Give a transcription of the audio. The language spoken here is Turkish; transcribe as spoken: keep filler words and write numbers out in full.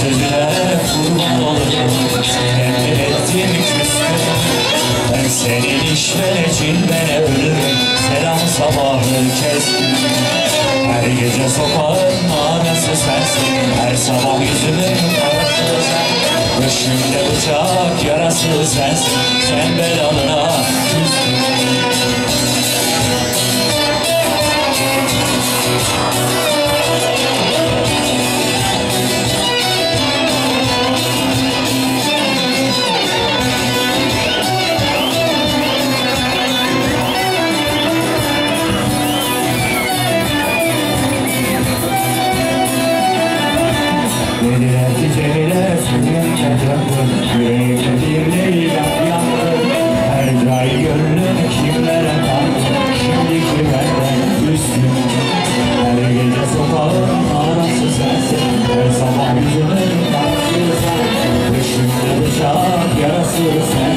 sözüne kurban olurum. Kendin ettiğim küstüm. Ben senin işverecinde ölürüm. Selam sabahı kestim. Her gece sokağın manası sensin. Her sabah yüzümün karası sen. Başımda bıçak yarası sensin. Sen belalına küstün. Dediler ki Cemile sünnetle döndüm. Yüreğimde bir leylak yandı. Her cay gönlünü kimlere kandı. Şimdiki benden üstün. Her gece sokağın arası sensin. Her sabah yüzümün karşısı sen. Başımda bıçak yarası sen.